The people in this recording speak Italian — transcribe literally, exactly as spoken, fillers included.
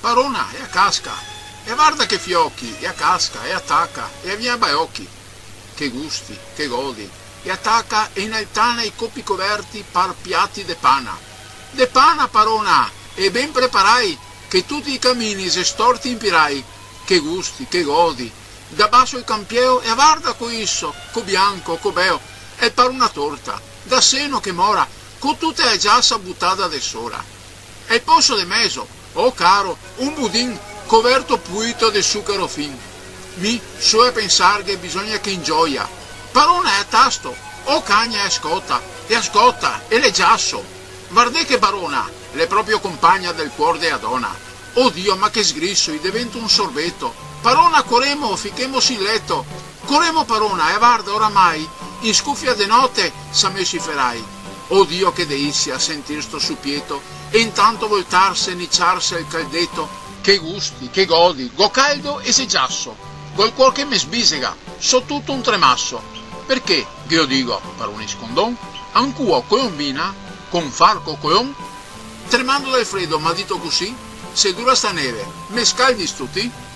Parona, e a casca, e guarda che fiocchi, e a casca, e attacca, e a via baiocchi. Che gusti, che godi, e attacca e in altana i coppi coverti par piatti de pana. De pana, Parona, e ben preparai, che tutti i cammini se storti impirai. Che gusti, che godi, da basso il campieo, e guarda co isso, co bianco, co beo, e par una torta, da seno che mora, con tutte le giassa buttata de sola. E il posso de meso, oh caro, un budin coverto puito de zucchero fin. Mi so a pensare che bisogna che in gioia. Parona è a tasto, oh cagna è a scotta, e a scotta, e le giasso. Guardè che Parona, le proprio compagna del cuore de Adona. Oh Dio, ma che sgrisso, gli divento un sorbetto. Parona, corremo, fichemos in letto. Corremo, Parona, e guarda oramai, in scuffia de notte s'ammessiferai. Oh Dio, che delizia sentir sto suppieto, e intanto voltarsi e nicciarsi al caldetto. Che gusti, che godi, go caldo e se giasso, col cuor che mi sbisega, so tutto un tremasso. Perché, che io dico, Paroni scondon, ancuo coiombina, con farco coion, tremando dal freddo, ma dito così, se dura sta neve, me scaldi stuti?